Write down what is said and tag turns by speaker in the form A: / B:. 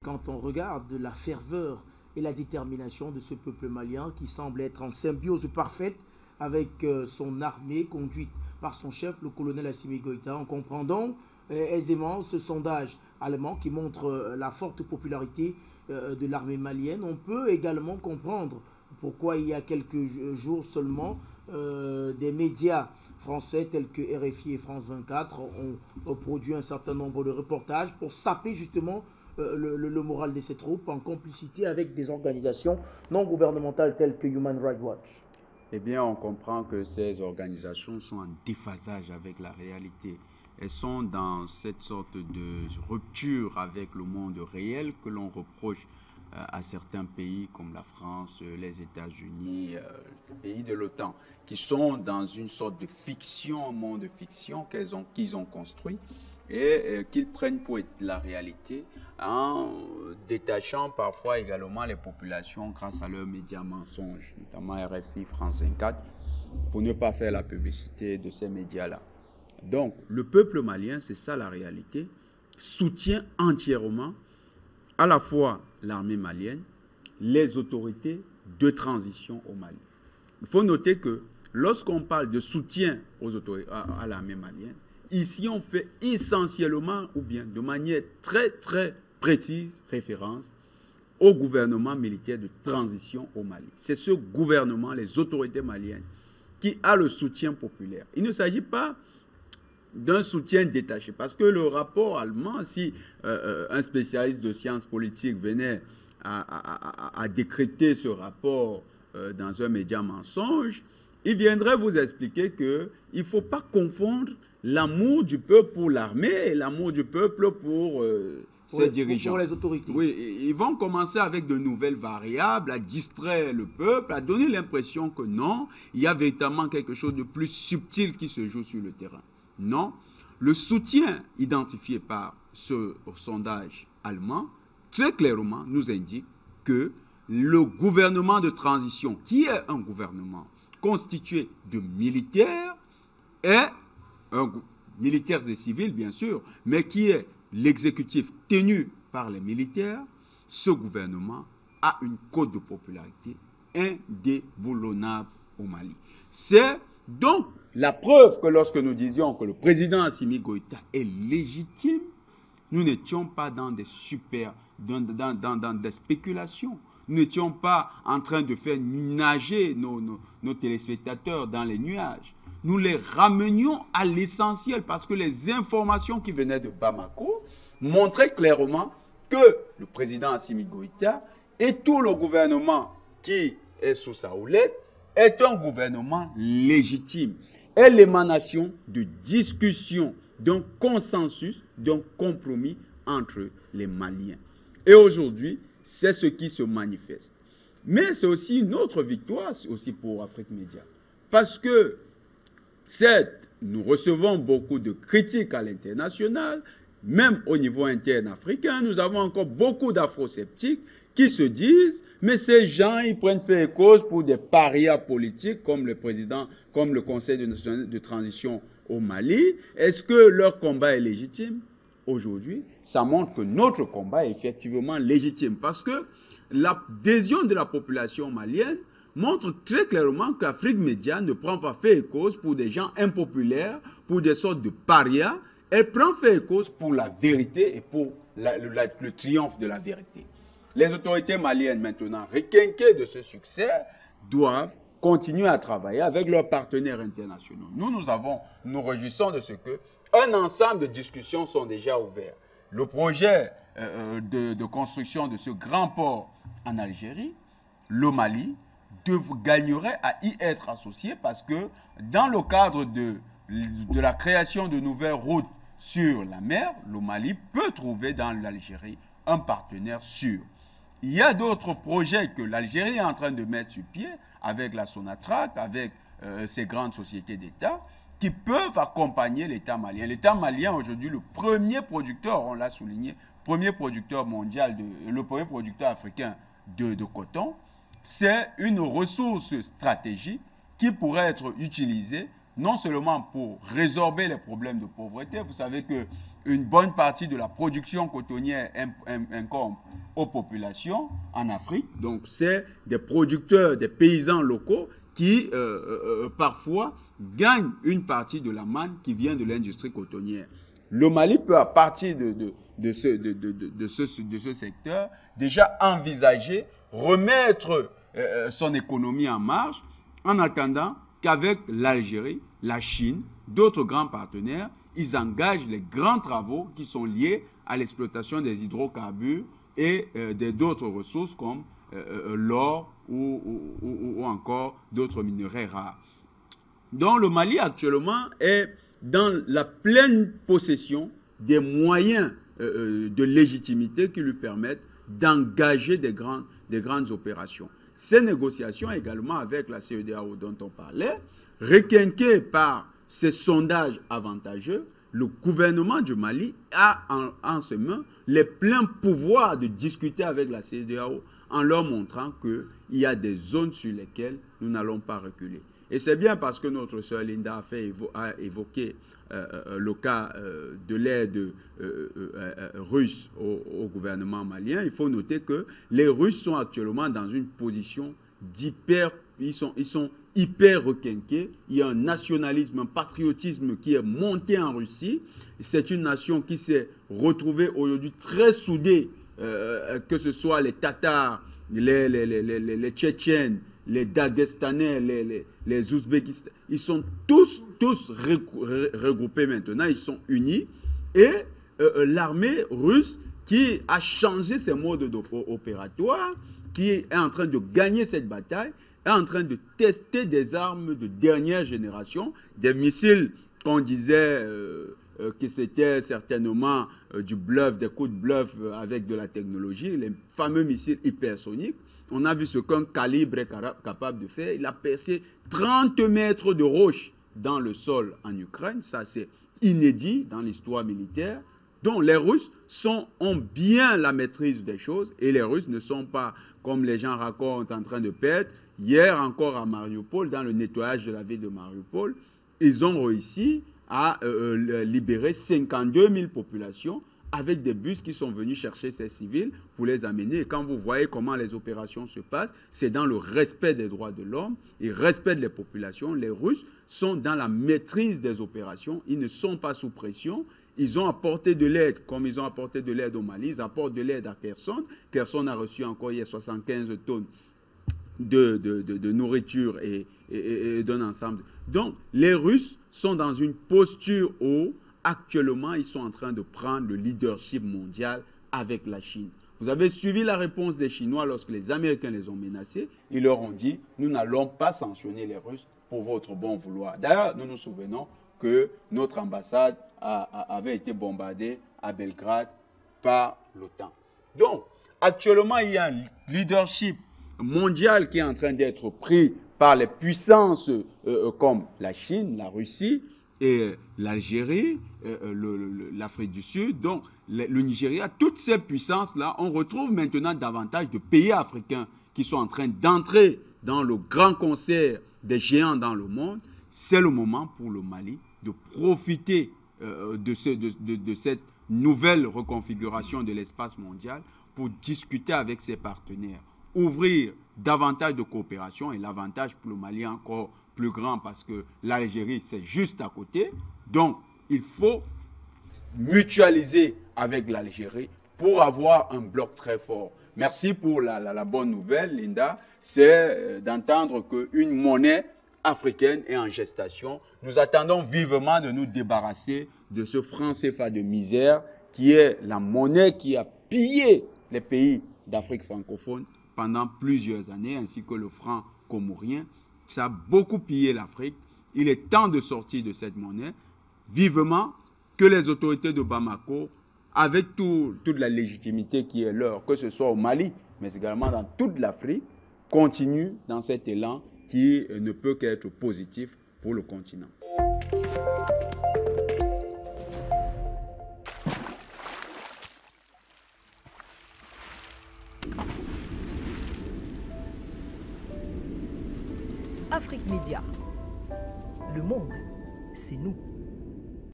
A: quand on regarde la ferveur et la détermination de ce peuple malien qui semble être en symbiose parfaite avec son armée conduite par son chef, le colonel Assimi Goïta. On comprend donc aisément ce sondage allemand qui montre la forte popularité de l'armée malienne. On peut également comprendre pourquoi il y a quelques jours seulement des médias français tels que RFI et France 24 ont produit un certain nombre de reportages pour saper justement le moral de ces troupes en complicité avec des organisations non gouvernementales telles que Human Rights Watch.
B: Eh bien, on comprend que ces organisations sont en déphasage avec la réalité. Elles sont dans cette sorte de rupture avec le monde réel que l'on reproche à certains pays comme la France, les États-Unis, les pays de l'OTAN, qui sont dans une sorte de fiction, un monde de fiction qu'ils ont construit et qu'ils prennent pour être la réalité en détachant parfois également les populations grâce à leurs médias mensonges, notamment RFI, France 24, pour ne pas faire la publicité de ces médias-là. Donc, le peuple malien, c'est ça la réalité, soutient entièrement à la fois l'armée malienne, les autorités de transition au Mali. Il faut noter que lorsqu'on parle de soutien aux autorités, à l'armée malienne, ici on fait essentiellement ou bien de manière très très précise référence au gouvernement militaire de transition au Mali. C'est ce gouvernement, les autorités maliennes, qui a le soutien populaire. Il ne s'agit pas d'un soutien détaché. Parce que le rapport allemand, si un spécialiste de sciences politiques venait à décréter ce rapport dans un média mensonge, il viendrait vous expliquer qu'il ne faut pas confondre l'amour du peuple pour l'armée et l'amour du peuple pour ses dirigeants.
A: Pour les autorités.
B: Oui, ils vont commencer avec de nouvelles variables, à distraire le peuple, à donner l'impression que non, il y a véritablement quelque chose de plus subtil qui se joue sur le terrain. Non, le soutien identifié par ce sondage allemand, très clairement, nous indique que le gouvernement de transition, qui est un gouvernement constitué de militaires, militaires et civils, bien sûr, mais qui est l'exécutif tenu par les militaires, ce gouvernement a une cote de popularité indéboulonnable au Mali. C'est donc la preuve que lorsque nous disions que le président Assimi Goïta est légitime, nous n'étions pas dans des dans des spéculations. Nous n'étions pas en train de faire nager nos téléspectateurs dans les nuages. Nous les ramenions à l'essentiel parce que les informations qui venaient de Bamako montraient clairement que le président Assimi Goïta et tout le gouvernement qui est sous sa houlette est un gouvernement légitime, est l'émanation de discussions, d'un consensus, d'un compromis entre les Maliens. Et aujourd'hui, c'est ce qui se manifeste. Mais c'est aussi une autre victoire aussi pour Afrique Média. Parce que, certes, nous recevons beaucoup de critiques à l'international, même au niveau interne africain, nous avons encore beaucoup d'afro-sceptiques qui se disent, mais ces gens, ils prennent fait et cause pour des parias politiques comme le président, comme le Conseil de transition au Mali. Est-ce que leur combat est légitime? Aujourd'hui, ça montre que notre combat est effectivement légitime parce que l'adhésion de la population malienne montre très clairement qu'Afrique Média ne prend pas fait et cause pour des gens impopulaires, pour des sortes de parias. Elle prend fait et cause pour la vérité et pour le triomphe de la vérité. Les autorités maliennes, maintenant, requinquées de ce succès, doivent continuer à travailler avec leurs partenaires internationaux. Nous réjouissons de ce que un ensemble de discussions sont déjà ouverts. Le projet de construction de ce grand port en Algérie, le Mali, gagnerait à y être associé parce que dans le cadre de la création de nouvelles routes sur la mer, le Mali peut trouver dans l'Algérie un partenaire sûr. Il y a d'autres projets que l'Algérie est en train de mettre sur pied avec la Sonatrach, avec ces grandes sociétés d'État qui peuvent accompagner l'État malien. L'État malien aujourd'hui, le premier producteur, on l'a souligné, premier producteur mondial, le premier producteur africain de coton, c'est une ressource stratégique qui pourrait être utilisée non seulement pour résorber les problèmes de pauvreté. Vous savez qu'une bonne partie de la production cotonnière incombe aux populations en Afrique. Donc, c'est des producteurs, des paysans locaux qui, parfois, gagnent une partie de la manne qui vient de l'industrie cotonnière. Le Mali peut, à partir de ce secteur, déjà envisager, remettre son économie en marche, en attendant qu'avec l'Algérie, la Chine, d'autres grands partenaires, ils engagent les grands travaux qui sont liés à l'exploitation des hydrocarbures et d'autres ressources comme l'or ou encore d'autres minerais rares. Donc le Mali actuellement est dans la pleine possession des moyens de légitimité qui lui permettent d'engager des grandes opérations. Ces négociations également avec la CEDEAO dont on parlait, requinquées par ces sondages avantageux, le gouvernement du Mali a en ses mains les pleins pouvoirs de discuter avec la CEDEAO en leur montrant qu'il y a des zones sur lesquelles nous n'allons pas reculer. Et c'est bien parce que notre sœur Linda a évoqué le cas de l'aide russe au gouvernement malien. Il faut noter que les Russes sont actuellement dans une position ils sont hyper requinqués. Il y a un nationalisme, un patriotisme qui est monté en Russie. C'est une nation qui s'est retrouvée aujourd'hui très soudée, que ce soit les Tatars, les Tchétchènes, les Dagestanais, les Ouzbékistanais. Ils sont tous regroupés maintenant, ils sont unis. Et l'armée russe qui a changé ses modes opératoires, qui est en train de gagner cette bataille, est en train de tester des armes de dernière génération, des missiles qu'on disait que c'était certainement du bluff, des coups de bluff avec de la technologie, les fameux missiles hypersoniques. On a vu ce qu'un calibre est capable de faire. Il a percé 30 mètres de roche dans le sol en Ukraine. Ça, c'est inédit dans l'histoire militaire. Donc, les Russes ont bien la maîtrise des choses et les Russes ne sont pas, comme les gens racontent, en train de perdre. Hier encore à Mariupol, dans le nettoyage de la ville de Mariupol, ils ont réussi à libérer 52 000 populations avec des bus qui sont venus chercher ces civils pour les amener. Et quand vous voyez comment les opérations se passent, c'est dans le respect des droits de l'homme et respect des populations. Les Russes sont dans la maîtrise des opérations. Ils ne sont pas sous pression. Ils ont apporté de l'aide, comme ils ont apporté de l'aide au Mali. Ils apportent de l'aide à Kherson. Kherson a reçu encore hier 75 tonnes de nourriture et d'un ensemble. Donc, les Russes sont dans une posture où, actuellement, ils sont en train de prendre le leadership mondial avec la Chine. Vous avez suivi la réponse des Chinois lorsque les Américains les ont menacés. Ils leur ont dit, nous n'allons pas sanctionner les Russes pour votre bon vouloir. D'ailleurs, nous nous souvenons que notre ambassade avait été bombardée à Belgrade par l'OTAN. Donc, actuellement, il y a un leadership mondial qui est en train d'être pris par les puissances comme la Chine, la Russie et l'Algérie, l'Afrique du Sud, donc le Nigeria. Toutes ces puissances-là, on retrouve maintenant davantage de pays africains qui sont en train d'entrer dans le grand concert des géants dans le monde. C'est le moment pour le Mali de profiter de cette nouvelle reconfiguration de l'espace mondial pour discuter avec ses partenaires, ouvrir davantage de coopération, et l'avantage pour le Mali est encore plus grand parce que l'Algérie, c'est juste à côté. Donc, il faut mutualiser avec l'Algérie pour avoir un bloc très fort. Merci pour la bonne nouvelle, Linda. C'est d'entendre qu'une monnaie africaine est en gestation. Nous attendons vivement de nous débarrasser de ce franc CFA de misère qui est la monnaie qui a pillé les pays d'Afrique francophone pendant plusieurs années, ainsi que le franc comorien. Ça a beaucoup pillé l'Afrique. Il est temps de sortir de cette monnaie. Vivement que les autorités de Bamako, avec toute la légitimité qui est leur, que ce soit au Mali, mais également dans toute l'Afrique, continuent dans cet élan qui ne peut qu'être positif pour le continent.
C: Afrique Média, le monde, c'est nous.